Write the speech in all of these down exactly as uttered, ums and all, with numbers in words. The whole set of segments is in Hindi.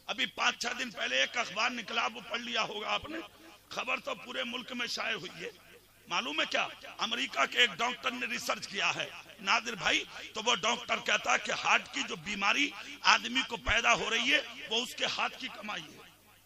अभी पांच छह दिन पहले एक अखबार निकला, वो पढ़ लिया होगा आपने, खबर तो पूरे मुल्क में शाये हुई है। मालूम है क्या, अमेरिका के एक डॉक्टर ने रिसर्च किया है नादिर भाई, तो वो डॉक्टर कहता है कि हार्ट की जो बीमारी आदमी को पैदा हो रही है वो उसके हाथ की कमाई है।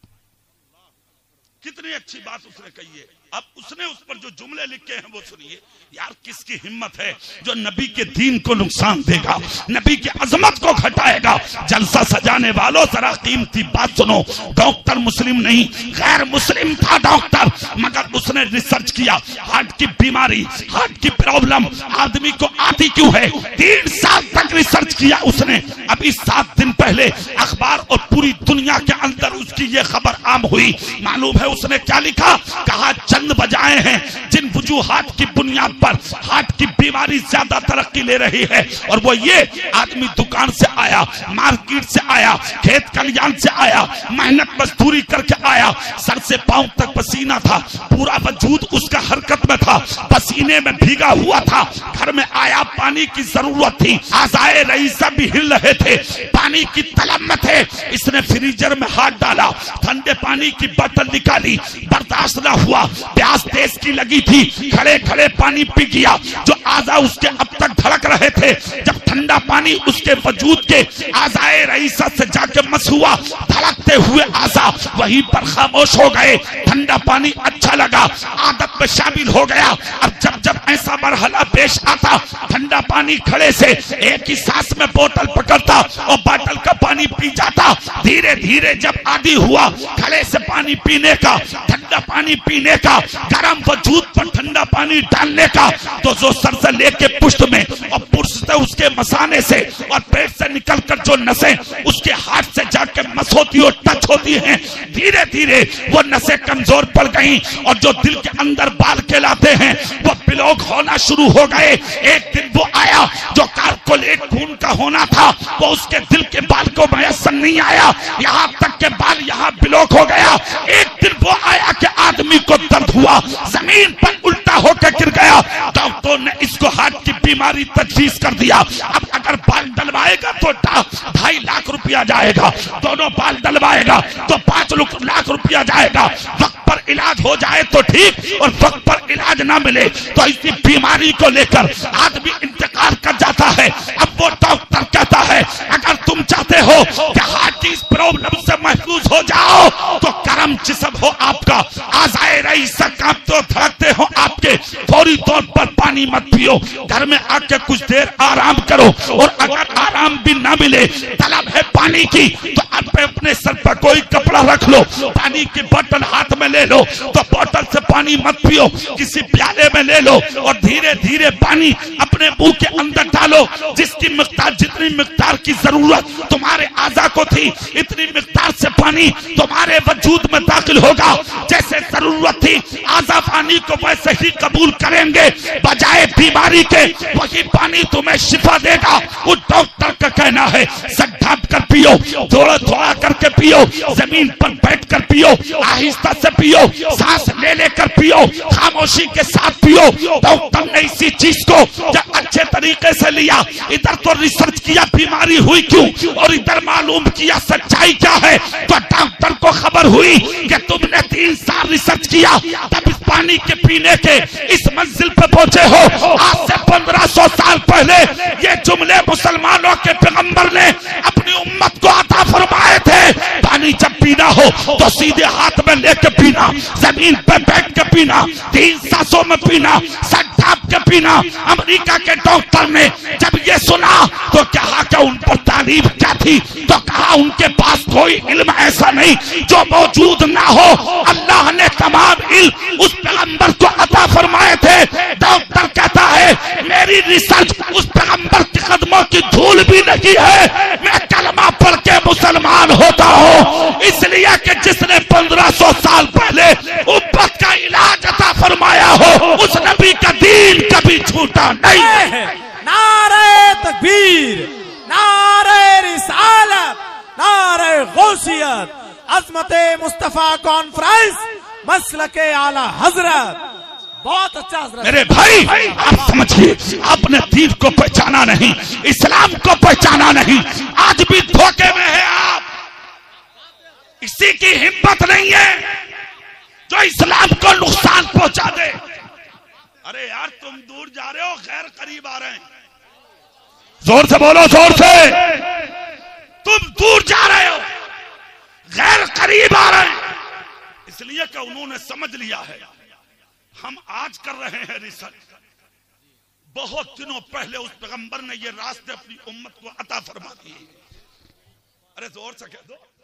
कितनी अच्छी बात उसने कही है। अब उसने उस पर जो जुमले लिखे हैं वो सुनिए यार, किसकी हिम्मत है जो नबी के दीन को नुकसान देगा, नबी की अजमत को घटाएगा। जलसा सजाने वालों जरा कीमती बात सुनो, डॉक्टर मुस्लिम नहीं गैर मुस्लिम था डॉक्टर, मगर उसने रिसर्च किया हार्ट की बीमारी, हार्ट की प्रॉब्लम आदमी को आती क्यों है। तीन साल तक रिसर्च किया उसने। अभी सात दिन पहले अखबार और पूरी दुनिया के अंदर उसकी ये खबर आम हुई। मालूम है उसने क्या लिखा, कहा चंद वजहें हैं जिन वजूहात की बुनियाद पर हार्ट की बीमारी ज्यादा तरक्की ले रही है, और वो ये आदमी दुकान से आया, मार्केट से आया, खेत खलियान से आया, मेहनत मजदूरी करके आया, सर से पांव तक पसीना था, पूरा वजूद उसका हरकत में था, पसीने में भीगा हुआ था, घर में आया पानी की जरूरत थी, आज़ाए रईसा भी हिल रहे थे, पानी की तलब में थे। इसने फ्रीजर में हाथ डाला, ठंडे पानी की बोतल निकाली, बर्दाश्त न हुआ, प्यास तेज की लगी थी, खड़े खड़े पानी पी गया। जो आज़ा उसके अब तक धड़क रहे थे, जब ठंडा पानी उसके वजूद के आज़ाए रईसा से जाके मस हुआ, धड़कते हुए आज़ा वहीं पर खामोश हो गए। ठंडा पानी अच्छा लगा, आदत में शामिल हो गया। अब जब जब ऐसा मरहला पेश आता, ठंडा पानी खड़े से एक ही सांस में बोतल पकड़ता और बोतल का पानी पी जाता। धीरे धीरे जब आदी हुआ खड़े से पानी पीने का, ठंडा पानी पीने का, गरम वजूद पर ठंडा पानी डालने का, तो जो सर से लेके पुष्ट में और पुष्ट से उसके मसाने से और पेट से निकलकर जो नसें उसके हाथ से जाके मस होती और टच होती हैं, धीरे धीरे वो नसें कमजोर पड़ गई और जो दिल के अंदर बाल कहलाते हैं वो ब्लॉक होना शुरू हो गए। एक दिन वो आया जो कार्कोलेट खून का होना था, वो उसके दिल के बाल को मयसर नहीं आया, यहाँ तक के बाल यहाँ ब्लॉक हो गया। एक दिन वो आया कि आदमी को दर्द हुआ, जमीन पर उल्टा होकर गिर गया। डॉक्टर ने इसको हार्ट की बीमारी तजवीज कर दिया। अब अगर बाल डलवाएगा तो ढाई लाख रुपया जाएगा, दोनों बाल डलवाएगा तो पांच लाख रुपया जाएगा। वक्त पर इलाज हो जाए तो ठीक, और वक्त पर इलाज ना मिले तो इसी बीमारी को लेकर आदमी इंतकाल कर जाता है। अब वो डॉक्टर कहता है अगर तुम चाहते हो कि हार्ट की इस प्रॉब्लम से महफूज हो जाओ तो करम जिस्म हो आपका, आज़ाए रईसा कांपते धड़कते हो आपके, फौरी तौर पर पानी मत पियो, घर में आके कुछ देर आराम करो, और अगर आराम भी ना मिले, तलब है पानी की, तो आप अपने सर पर कोई कपड़ा रख लो, पानी की बोतल हाथ में ले लो, तो बोतल से पानी मत पियो, किसी प्याले में ले लो और धीरे धीरे पानी अपने मुंह के अंदर डालो। जिसकी मिकदार, जितनी मिकदार की जरूरत तुम्हारे आज़ा को थी, इतनी मिकदार से पानी तुम्हारे वजूद में दाखिल होगा। जैसे जरूरत थी आज़ा पानी को वैसे ही कबूल करेंगे, बजाय बीमारी के वही पानी तुम्हें शिफा देगा। उस डॉक्टर का कहना है सर ढांप कर पियो, थोड़ा थोड़ा करके पियो, जमीन पर बैठ कर पियो, आहिस्ता से पियो, सांस ले लेकर पियो, खामोशी के साथ पियो। डॉक्टर ने इसी चीज को जब अच्छे तरीके से लिया, इधर तो रिसर्च किया बीमारी हुई क्यों, और इधर मालूम किया सच्चाई क्या है, तो डॉक्टर को खबर हुई कि तुमने तीन साल रिसर्च किया तब इस पानी के पीने के इस मंजिल पे पहुंचे हो। आज से पंद्रह सौ साल पहले ये जुमले मुसलमानों के पैगंबर ने अपनी उम्मत को अता फरमाए थे। पानी जब पीना हो तो सीधे हाथ में लेके पीना, जमीन पे बैठ के पीना, तीन सांसों में पीना, सर ढांप के पीना। अमेरिका के डॉक्टर ने जब ये सुना तो कहा कि उन पर तालीम क्या थी, तो कहा उनके पास कोई इल्म ऐसा नहीं जो मौजूद ना हो। अल्लाह ने तमाम इल्म उस पैगंबर को अता फरमाए थे। डॉक्टर कहता है मेरी रिसर्च उस पैगंबर के कदमों की धूल भी नहीं है, मैं कलमा पढ़ के मुसलमान होता हूँ, इसलिए कि जिसने पंद्रह सौ साल पहले उम्मत का इलाज अता फरमाया हो, उस नबी का दीन कभी छूटा नहीं है। नारे तकबीर, नारे रिसालत, नारे गौसियत, अज़मते मुस्तफा कॉन्फ्रेंस, मसलके आला हजरत। बहुत अच्छा हजरत। मेरे भाई आप समझिए, आपने दीन को पहचाना नहीं, इस्लाम को पहचाना नहीं, आज भी धोखे में है आप। किसी की हिम्मत नहीं है जो इस्लाम को नुकसान पहुंचा दे। अरे यार तुम दूर जा रहे हो, गैर करीब आ रहे हैं। जोर से बोलो, जोर से। तुम दूर जा रहे हो, गैर करीब आ रहे हैं। इसलिए कि उन्होंने समझ लिया है हम आज कर रहे हैं रिसर्च, बहुत दिनों पहले उस पैगंबर ने ये रास्ते अपनी उम्मत को अता फरमा दिए। अरे जोर से कह दो।